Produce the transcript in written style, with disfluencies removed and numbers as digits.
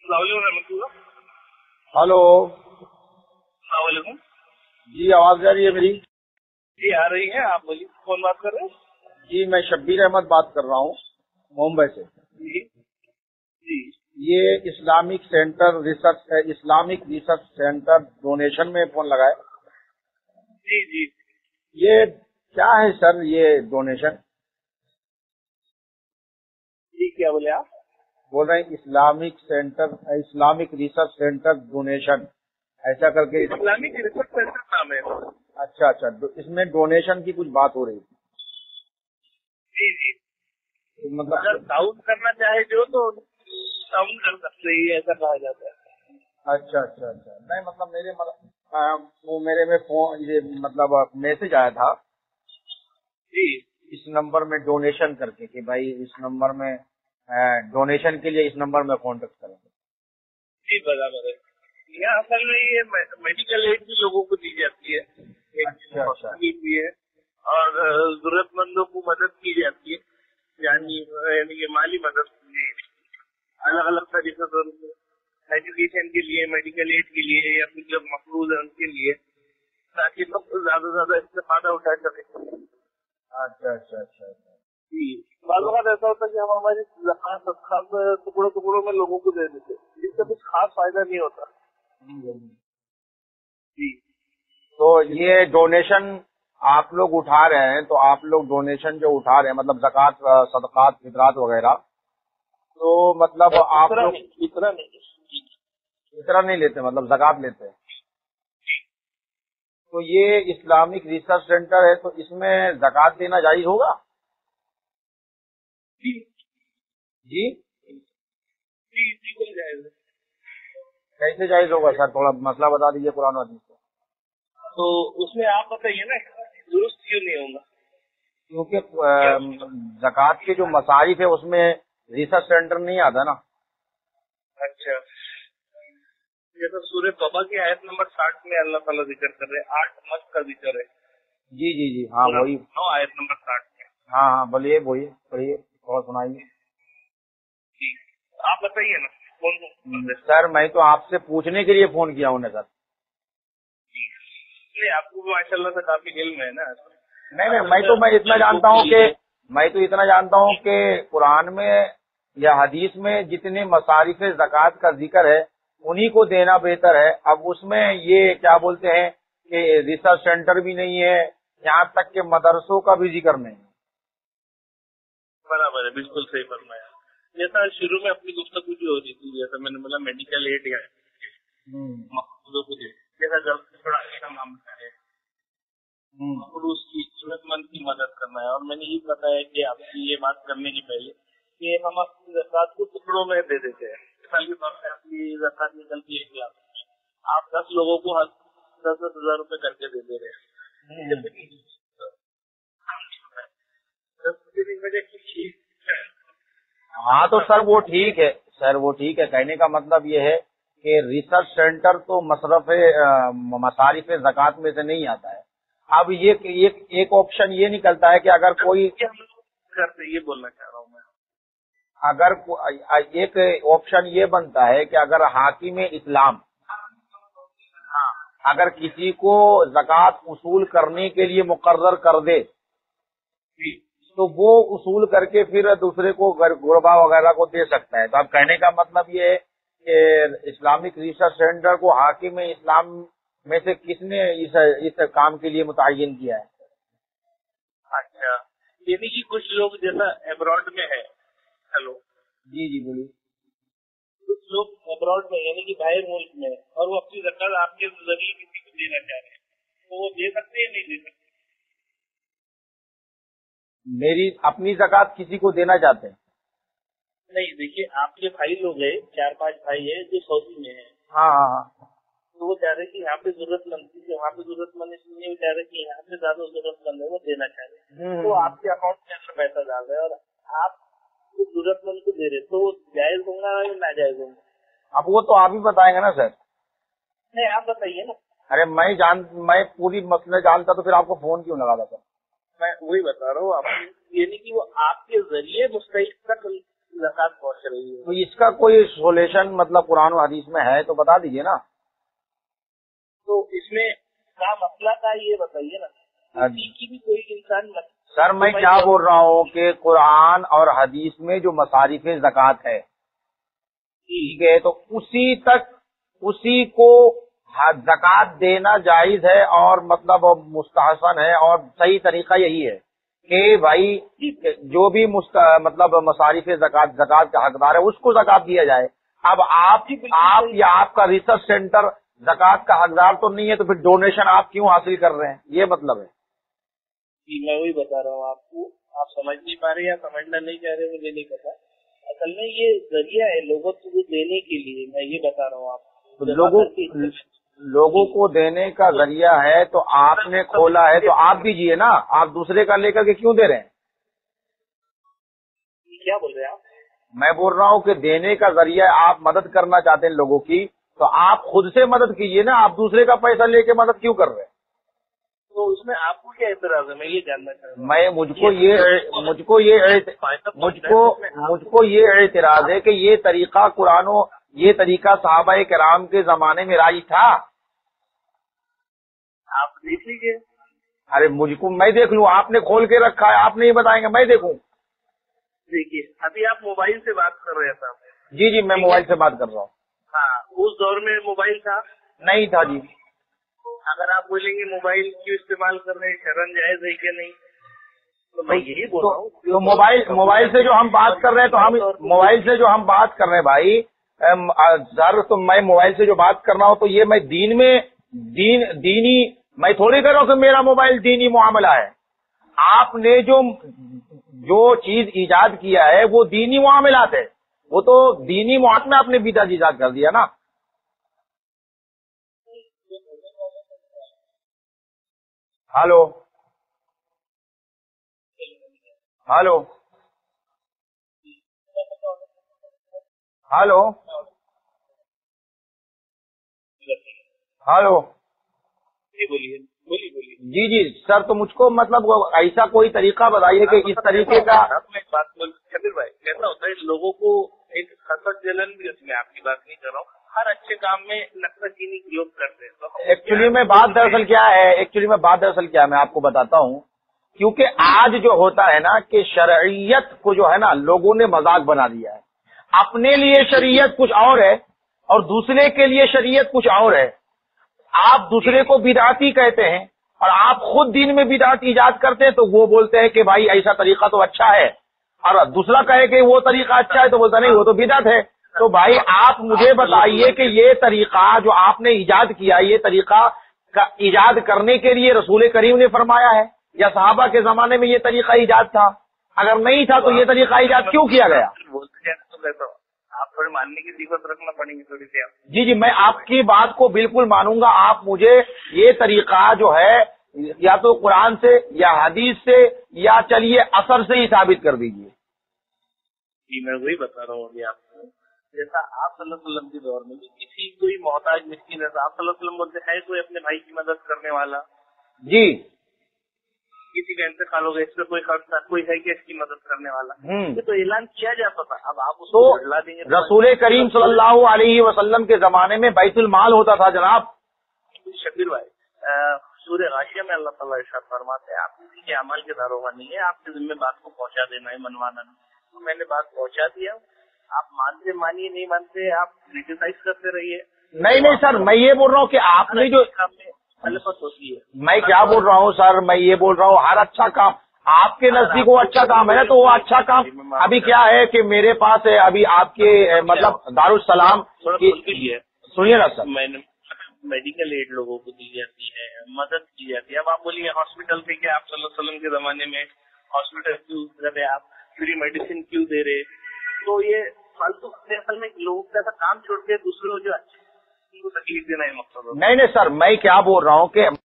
Hello, अस्सलामुअलैकुम। जी आवाज आ रही है मेरी? जी आ रही है। आप बोलिए, कौन बात कर रहे हैं? जी मैं शब्बीर अहमद बात कर रहा हूँ मुंबई से। जी जी ये इस्लामिक रिसर्च सेंटर डोनेशन में फोन लगाए। जी जी ये क्या है सर, ये डोनेशन? जी क्या बोले आप? बोल रहे हैं इस्लामिक रिसर्च सेंटर डोनेशन, ऐसा करके। इस्लामिक रिसर्च सेंटर नाम है। अच्छा, इसमें डोनेशन की कुछ बात हो रही थी। जी जी मतलब अगर डाउन करना चाहे जो तो डाउन कर सकते हैं, ऐसा कहा जाता है। अच्छा, नहीं मतलब मेरे में फोन ये मतलब मैसेज आया था जी इस नंबर में डोनेशन करके कि भाई इस नंबर में डोनेशन के लिए इस नंबर में कांटेक्ट करेंगे। जी बराबर है। यहाँ असल में ये मेडिकल एड भी लोगों को दी जाती है। अच्छा भी है और जरूरतमंदों को मदद की जाती है, यानी कि माली मदद अलग अलग तरीके से, एजुकेशन के लिए, मेडिकल एड के लिए, या फिर जो मकरूज है उनके लिए, ताकि लोग ज्यादा से ज्यादा इससे फायदा उठा सके। अच्छा जी बाद ऐसा होता है कि हम हमारी ज़कात सदक़ात टुकड़ों टुकड़ों में लोगों को दे देते, जिससे कुछ खास फायदा नहीं होता। जी तो ये डोनेशन आप लोग उठा रहे हैं, तो आप लोग डोनेशन जो उठा रहे हैं मतलब ज़कात सदक़ात फितरात वगैरह, तो मतलब आप लोग इतना नहीं लेते, मतलब ज़कात लेते हैं। तो ये इस्लामिक रिसर्च सेंटर है, तो इसमें ज़कात देना जायज़ होगा? जी जी जी बिल्कुल जायज़ है। कैसे जायज़ होगा सर, थोड़ा मसला बता दीजिए कुरान और हदीस का। तो उसमें आप बताइए ना, दुरुस्त क्यों नहीं होगा? क्योंकि ज़कात के जो मसारिफ है उसमें रिसर्च सेंटर नहीं आता ना। अच्छा, जैसे सूरह तौबा की आयत नंबर 60 में अल्लाह ताला जिक्र कर रहे हैं, 8 मत का जिक्र है। जी हाँ वही। 9 आयत नंबर 60 में। हाँ बोलिए पढ़िए और सुनाइए। जी आप बताइए ना कौन सर मैं तो आपसे पूछने के लिए फोन किया हूँ सर। नहीं, आपको माशाल्लाह से काफी इल्म है ना। नहीं मैं इतना जानता हूँ कि कुरान में या हदीस में जितने मसारिफ ज़कात का जिक्र है उन्हीं को देना बेहतर है। अब उसमें ये क्या बोलते हैं कि रिसर्च सेंटर भी नहीं है, यहाँ तक के मदरसों का भी जिक्र नहीं है। बराबर है, बिल्कुल सही फरमाया। जैसा शुरू में अपनी गुफ्तगू जो हो रही थी, जैसा मैंने बोला मेडिकल एड या मकसूदों को दे, जैसा गलत थोड़ा का मामला है, मकरूज की जरूरतमंद की मदद करना है। और मैंने ये बताया कि आपकी ये बात करने की पहले कि हम अपनी ज़कात को टुकड़ों में दे देते हैं। आपकी ज़कात निकलती है, आप 10 लोगों को 10-10 हजार रुपए करके दे दे रहे हैं। हाँ तो सर वो ठीक है, कहने का मतलब ये है कि रिसर्च सेंटर तो मसारिफ ज़कात में से नहीं आता है। अब ये एक ऑप्शन ये निकलता है कि अगर कोई करते, ये बोलना चाह रहा हूँ मैं, अगर एक ऑप्शन ये बनता है कि अगर हाकिम इस्लाम अगर किसी को ज़कात उसूल करने के लिए मुकर्रर कर दे तो वो उसूल करके फिर दूसरे को गुरबा वगैरह को दे सकता है। तो अब कहने का मतलब ये है कि इस्लामिक रिसर्च सेंटर को हाकिम इस्लाम में से किसने इस काम के लिए मुतय्यन किया है? अच्छा, यानी कि कुछ लोग जैसा अब्रॉड में है। हेलो जी बोलिए। कुछ लोग अब्रॉड में यानी कि बाहर मुल्क में, और वो अपनी ज़कात आपके जरिए किसी को देना चाह रहे हैं, तो वो दे सकते हैं नहीं दे सकते? मेरी अपनी ज़कात किसी को देना चाहते हैं? नहीं, देखिए आपके भाई लोग हैं, 4-5 भाई है जो सऊदी में है। हाँ तो वो चाह रहे कि यहाँ पे जरूरतमंद, वहाँ पे जरूरतमंद इसलिए चाह रहे कि यहाँ पे ज्यादा जरूरतमंद है, वो देना चाह रहे। तो आपके अकाउंट में अगर पैसा डाल रहे और आप जरूरतमंद को दे रहे, तो जायज होगा या नाजायज होगा? अब वो तो आप ही बताएंगे ना सर। नहीं आप बताइए ना। अरे मैं पूरी मसले जानता तो फिर आपको फोन क्यों लगा था? मैं वही बता रहा हूँ, आप यानी कि वो आपके जरिए मुस्तहिक तक زکات پہنچ رہی ہے. تو اس کا کوئی سولوشن مطلب قرآن و حدیث میں ہے تو بتا دیجیے نا. تو اس میں کیا مسئلہ کا یہ بتائیے نا کی بھی کوئی انسان. سر میں کیا بول رہا ہوں کہ قرآن اور حدیث میں جو مصارف زکوٰۃ ہے ٹھیک ہے تو اسی کو زکوٰۃ دینا جائز ہے اور مطلب مستحسن ہے اور صحیح طریقہ یہی ہے کہ بھائی جو بھی مطلب مصارف زکوٰۃ کا حقدار ہے اس کو زکوٰۃ دیا جائے. اب آپ یا آپ کا ریسرچ سینٹر زکوٰۃ کا حقدار تو نہیں ہے تو پھر ڈونیشن آپ کیوں حاصل کر رہے ہیں, یہ مطلب ہے. جی میں وہی بتا رہا ہوں آپ کو, آپ سمجھ نہیں پا رہے یا سمجھنا نہیں چاہ رہے مجھے نہیں پتا. اصل میں یہ ذریعہ ہے لوگوں کو دینے کے لیے, میں یہ بتا رہا ہوں آپ لوگوں کو دینے کا ذریعہ ہے تو آپ نے کھولا ہے تو آپ دیجیے نا, آپ دوسرے کا لے کر کے کیوں دے رہے ہیں؟ کیا بول رہے ہیں آپ؟ میں بول رہا ہوں کہ دینے کا ذریعہ آپ مدد کرنا چاہتے ہیں لوگوں کی تو آپ خود سے مدد کیجیے نا, آپ دوسرے کا پیسہ لے کے مدد کیوں کر رہے ہیں؟ تو اس میں آپ کو کیا اعتراض ہے میں یہ جاننا چاہتا ہوں. مجھ کو یہ اعتراض ہے کہ یہ طریقہ یہ طریقہ صحابہ کرام کے زمانے میں راج تھا. آپ دیکھ لیجیے. ارے میں دیکھ لوں, آپ نے کھول کے رکھا ہے, آپ نہیں بتائیں گے میں دیکھوں. دیکھیے ابھی آپ موبائل سے بات کر رہے تھے. جی میں موبائل سے بات کر رہا ہوں. ہاں اس دور میں موبائل تھا نہیں تھا جی. اگر آپ بولیں گے موبائل کیوں استعمال کر رہے ہیں, شرن جائز ہے کہ نہیں, تو میں یہی بول رہا ہوں. تو موبائل سے جو ہم بات کر رہے ہیں تو ہم موبائل سے جو ہم بات کر رہے ہیں بھائی سر, تو میں موبائل سے جو بات کر رہا ہوں تو یہ میں دینی میں تھوڑی کر رہا ہوں کہ میرا موبائل دینی معاملہ ہے. آپ نے جو چیز ایجاد کیا ہے وہ دینی معاملات ہے, وہ تو دینی معاملات میں آپ نے بدعت ایجاد کر دیا نا. ہلو ہلو ہلو ہلو جی سر, تو مجھ کو مطلب ایسا کوئی طریقہ بتائیے کہ اس طریقے کا. شبیر بھائی کیسا ہوتا ہے لوگوں کو ایک حسد جلن بھی, اس میں آپ کی بات نہیں کر رہا ہوں, ہر اچھے کام میں نقطہ چینی یوگ کرتے ہیں. ایکچولی میں بات دراصل کیا ہے میں آپ کو بتاتا ہوں. کیونکہ آج جو ہوتا ہے نا کہ شرعیت کو جو ہے نا لوگوں نے مذاق بنا دیا ہے. اپنے لیے شریعت کچھ اور ہے اور دوسرے کے لیے شریعت کچھ اور ہے. آپ دوسرے کو بدعتی کہتے ہیں اور آپ خود دین میں بدعت ایجاد کرتے ہیں تو وہ بولتے ہیں کہ بھائی ایسا طریقہ تو اچھا ہے, اور دوسرا کہے کہ وہ طریقہ اچھا ہے تو بولتا نہیں وہ تو بدعت ہے. تو بھائی آپ مجھے بتائیے کہ یہ طریقہ جو آپ نے ایجاد کیا, یہ طریقہ کا ایجاد کرنے کے لیے رسول کریم نے فرمایا ہے یا صحابہ کے زمانے میں یہ طریقہ ایجاد تھا؟ اگر نہیں تھا تو یہ طریقہ ایجاد کیوں کیا گیا؟ آپ تھوڑے ماننے کی ضرورت رکھنا پڑیں گی تھوڑی سی. جی میں آپ کی بات کو بالکل مانوں گا. آپ مجھے یہ طریقہ جو ہے یا تو قرآن سے یا حدیث سے یا چلیے اثر سے ہی ثابت کر دیجیے. جی میں وہی بتا رہا ہوں ابھی آپ کو. جیسا آپ صلی اللہ علیہ وسلم کے دور میں کسی کوئی محتاج مسکین ہے, آپ صلی اللہ علیہ وسلم بولتے ہے کوئی اپنے بھائی کی مدد کرنے والا. جی کسی کا انتقال ہو گیا, اس پہ کوئی خرچ تھا, کوئی ہے کہ اس کی مدد کرنے والا, یہ تو اعلان کیا جاتا تھا. اب آپ اس کو بڑھلا دیں گے. رسول کریم صلی اللہ علیہ وسلم کے زمانے میں بیت المال ہوتا تھا جناب. شبیر بھائی سورہ غاشیہ میں اللہ تعالیٰ ارشاد فرماتے ہیں آپ کسی کے عمل کے داروغہ نہیں ہے, آپ کے ذمہ بات کو پہنچا دینا ہے, منوانا نہیں. تو میں نے بات پہنچا دیا, آپ مانتے مانیے, نہیں مانتے آپ کریٹیسائز کرتے رہیے. نہیں سر, میں یہ بول رہا ہوں کہ آپ نے جو خلافت ہوتی ہے. میں کیا بول رہا ہوں سر, میں یہ بول رہا ہوں ہر اچھا کام آپ کے نزدیک وہ اچھا کام ہے نا, تو وہ اچھا کام ابھی کیا ہے کہ میرے پاس ہے ابھی آپ کے مطلب دارالسلام سنیے نا سر, میڈیکل ایڈ لوگوں کو دی جاتی ہے, مدد کی جاتی ہے. اب آپ بولیے ہاسپٹل سے کہ آپ صلی اللہ علیہ وسلم کے زمانے میں ہاسپٹل کیوں کر رہے, آپ فری میڈیسن کیوں دے رہے, تو یہ فالتو اصل میں لوگوں کا ایسا کام چھوڑ کے دوسروں جو اچھے کو تکلیف دینا ہے مقصد. نہیں سر, میں کیا بول رہا ہوں کہ